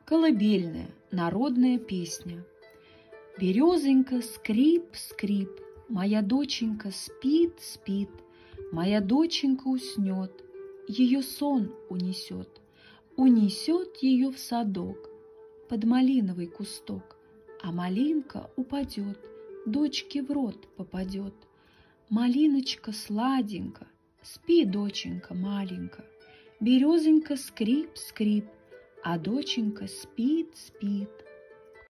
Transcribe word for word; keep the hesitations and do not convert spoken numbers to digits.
Колыбельная, народная песня. Березонька, скрип, скрип, моя доченька спит, спит, моя доченька уснет, ее сон унесет, унесет ее в садок под малиновый кусток, а малинка упадет, дочке в рот попадет. Малиночка сладенька, спи, доченька маленька, березонька скрип, скрип, а доченька спит, спит.